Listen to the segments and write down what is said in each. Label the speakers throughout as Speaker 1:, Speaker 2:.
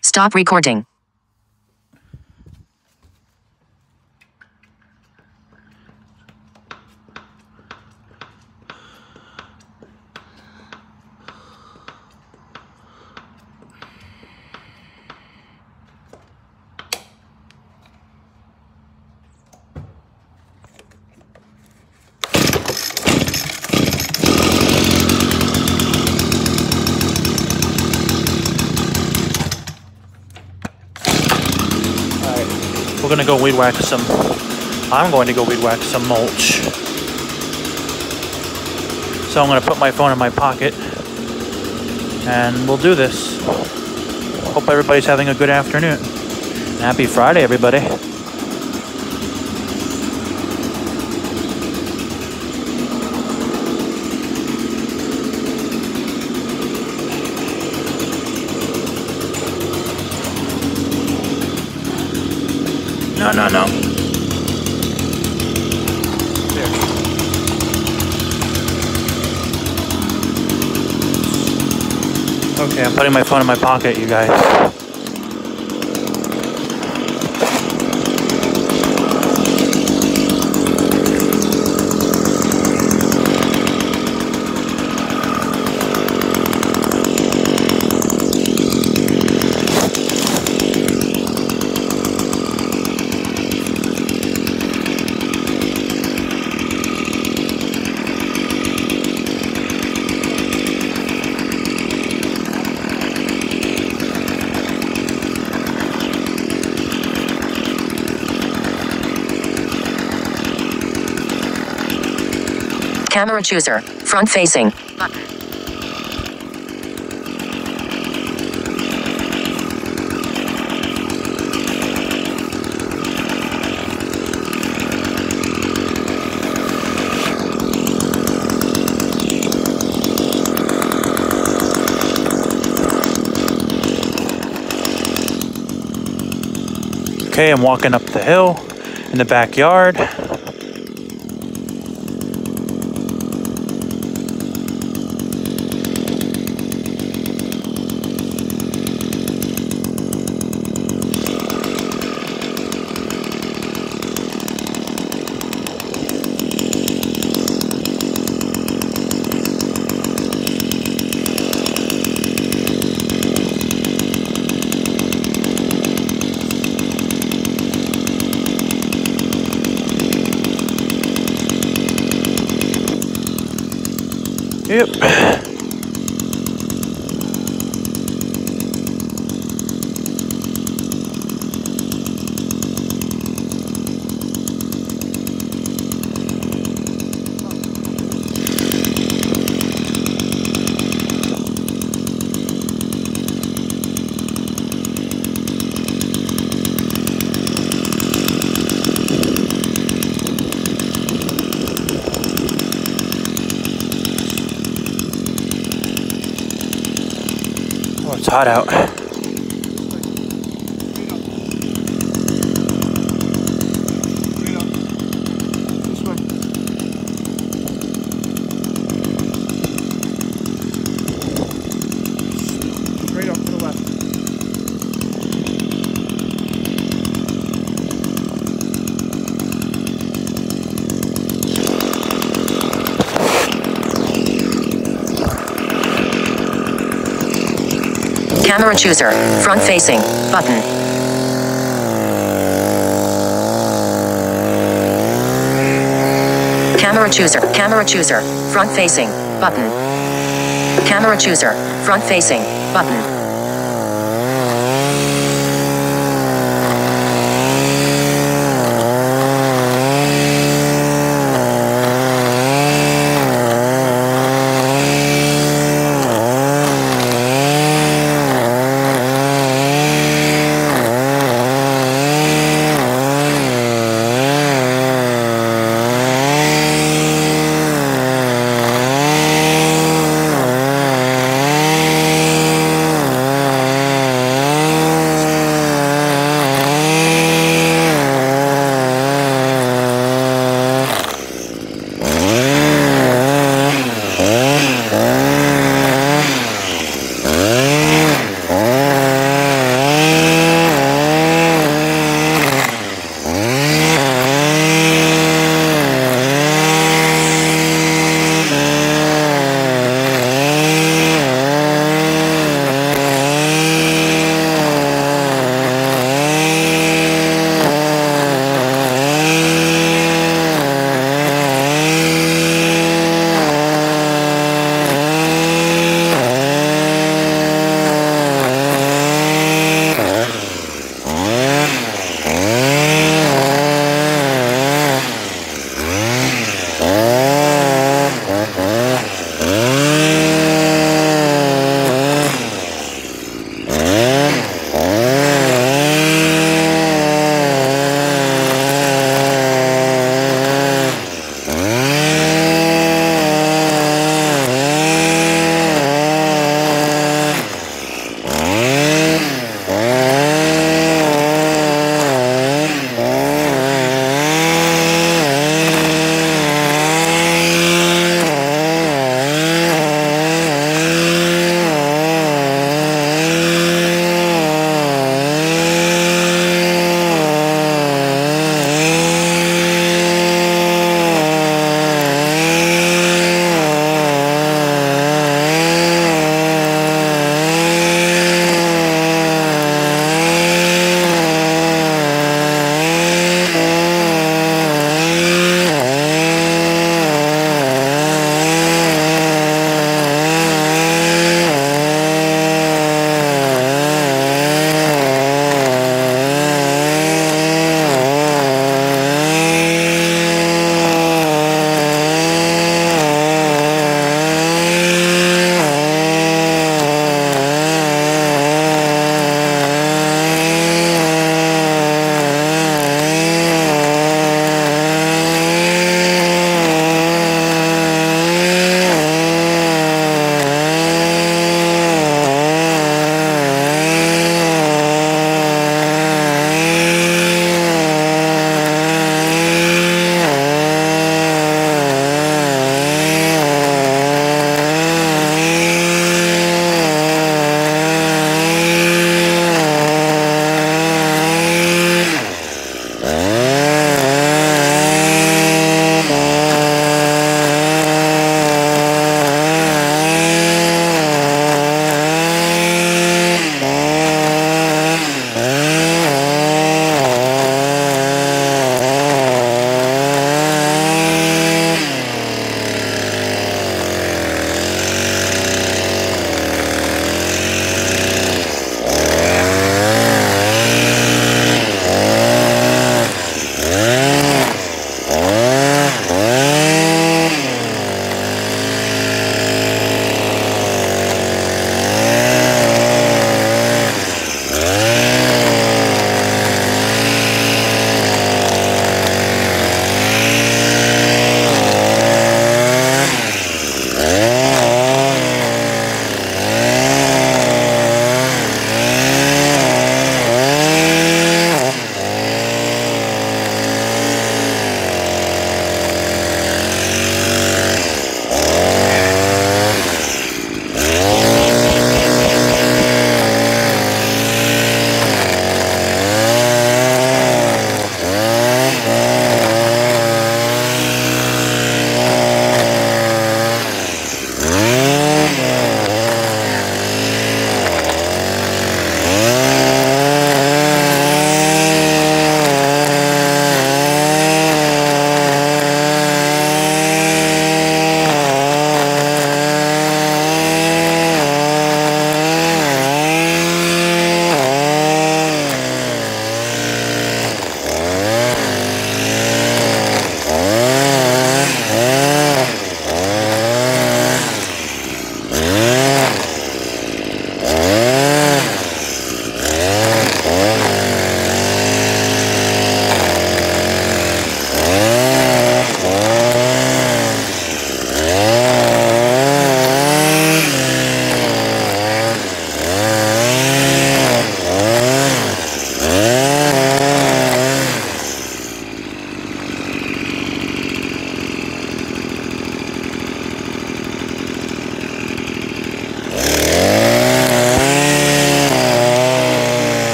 Speaker 1: Stop recording.
Speaker 2: We're gonna go weed whack some. I'm going to go weed whack some mulch. So I'm gonna put my phone in my pocket and we'll do this. Hope everybody's having a good afternoon. Happy Friday, everybody. No. There. Okay, I'm putting my phone in my pocket, you guys.
Speaker 1: Camera chooser, front facing, button.
Speaker 2: Okay, I'm walking up the hill in the backyard. Yep. Oh, it's hot out.
Speaker 3: Straight up to the left.
Speaker 1: Camera chooser, front facing, button. Camera chooser, front facing, button. Camera chooser, front facing, button.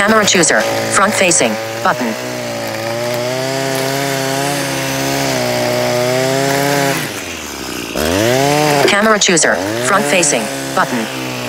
Speaker 1: Camera chooser, front facing, button. Camera chooser, front facing, button.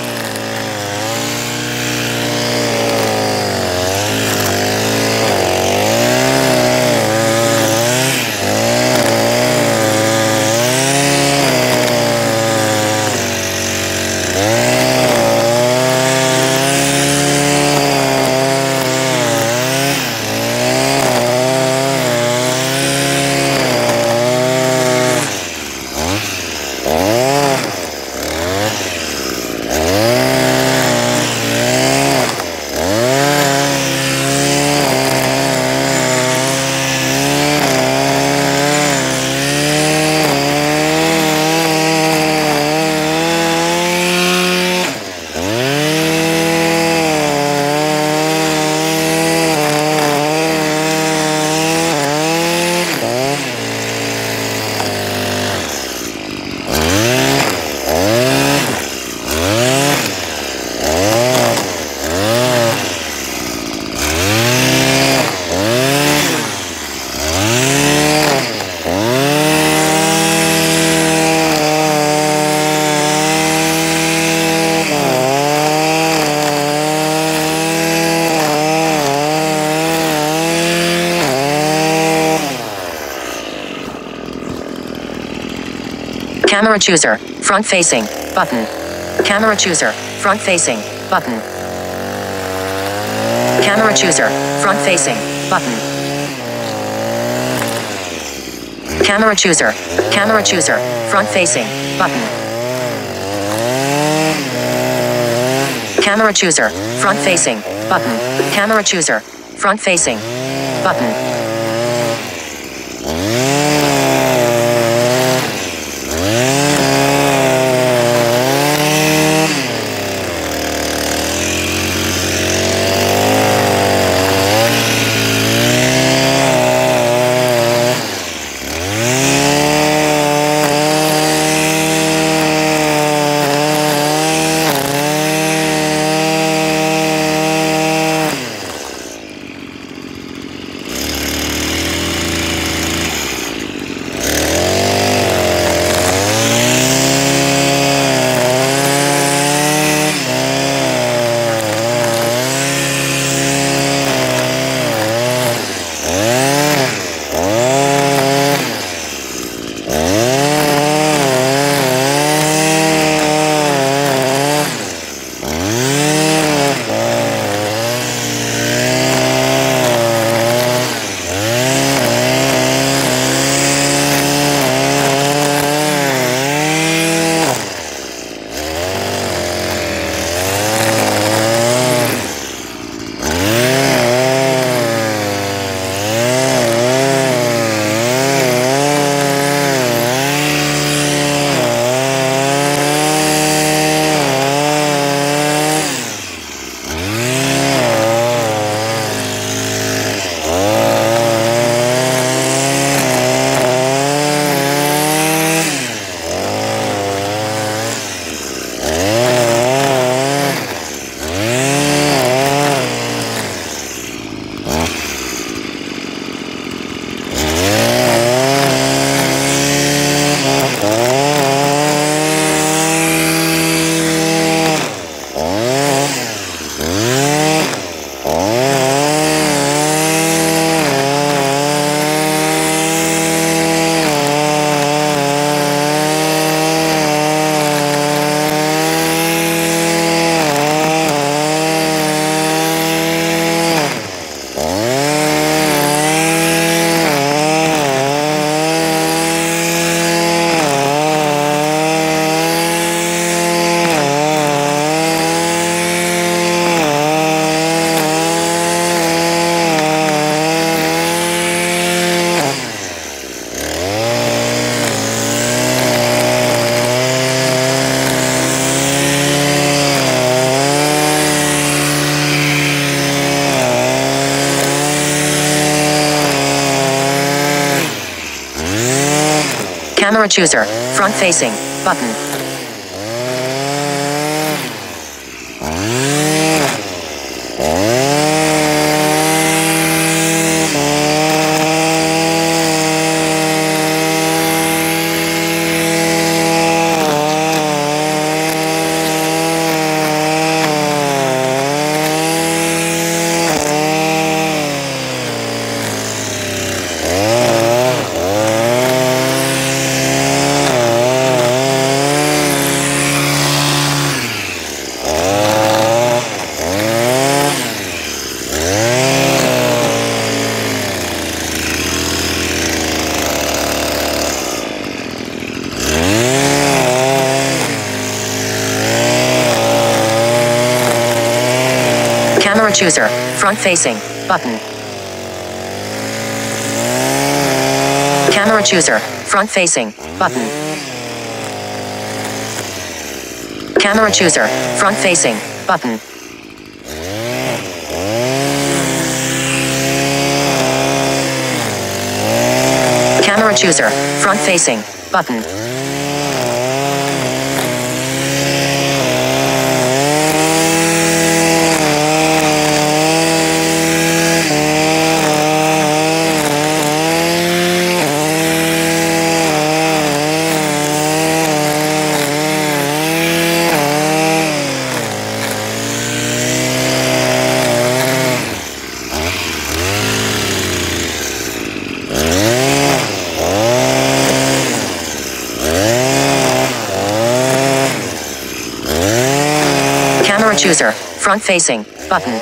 Speaker 1: Camera chooser, front facing, button. Camera chooser, front facing, button. Camera chooser, front facing, button. Camera chooser, front facing, button. Camera chooser, front facing, button. Camera chooser, front facing, button. Camera chooser, front facing, button. Camera chooser, front facing, button. Camera chooser, front facing, button. Camera chooser, front facing, button. Camera chooser, front facing, button. Camera chooser, front facing, button.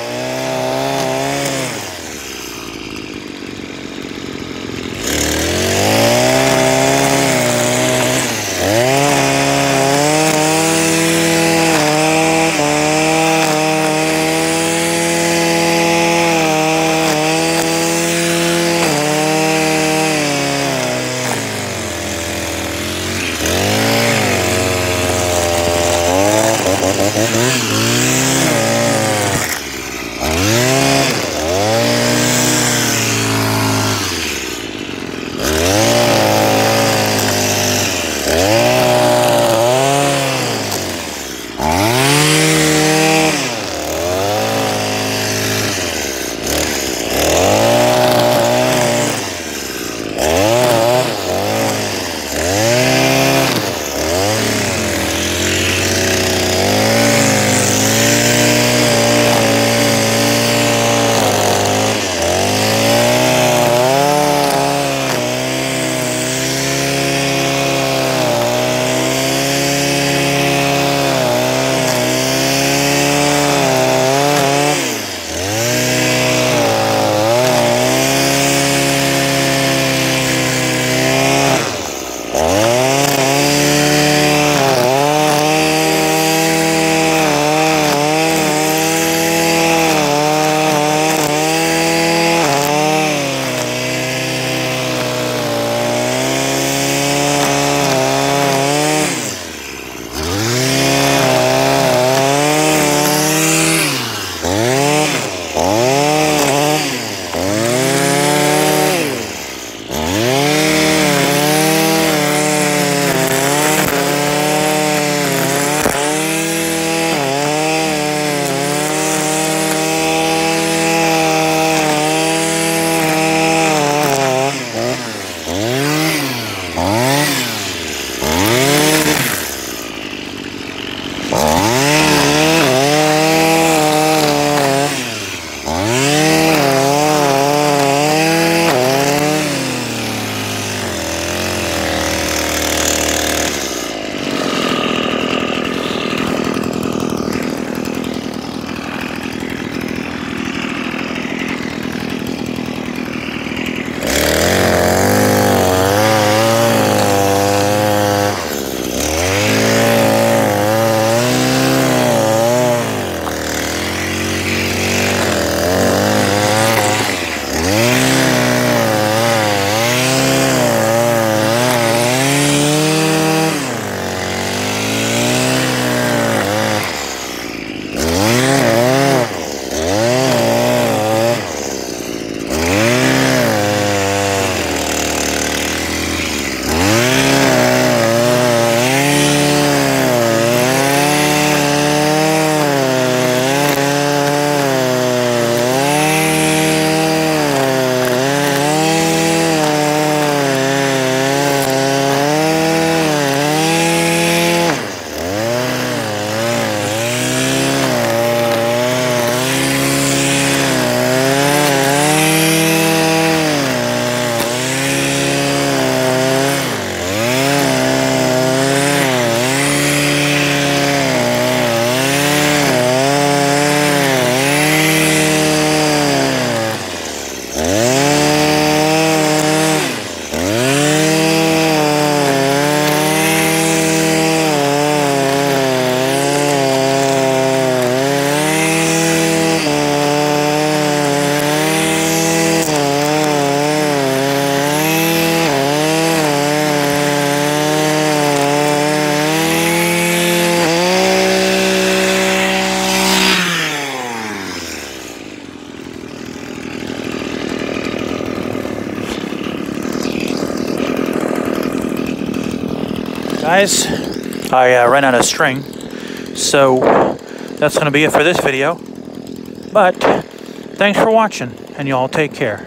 Speaker 2: Guys, I ran out of string, so that's going to be it for this video. But thanks for watching, and y'all take care.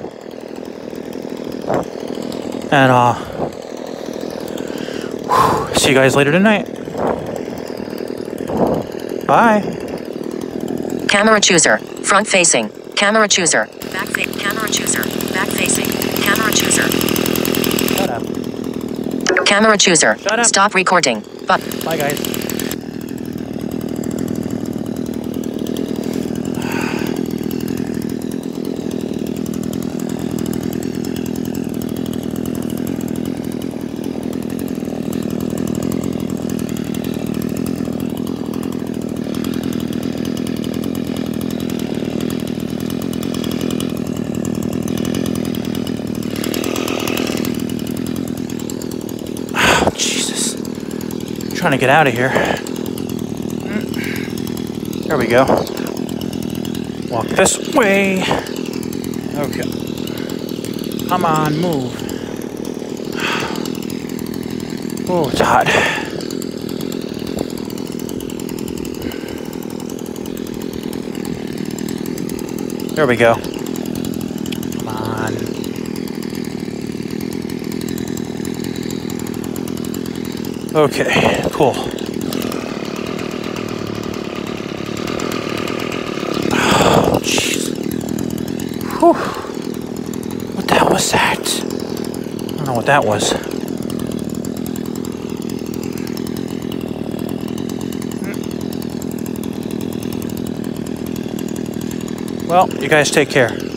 Speaker 2: And see you guys later tonight. Bye.
Speaker 1: Camera chooser, front facing. Camera chooser, back facing. Camera chooser, back facing. Camera chooser.
Speaker 2: Shut up.
Speaker 1: Camera chooser.
Speaker 2: Shut up.
Speaker 1: Stop recording. Button.
Speaker 2: Bye, guys. Trying to get out of here. There we go. Walk this way. Okay. Come on, move. Oh, it's hot. There we go. Come on. Okay, cool. Oh, jeez. Whew. What the hell was that? I don't know what that was. Well, you guys take care.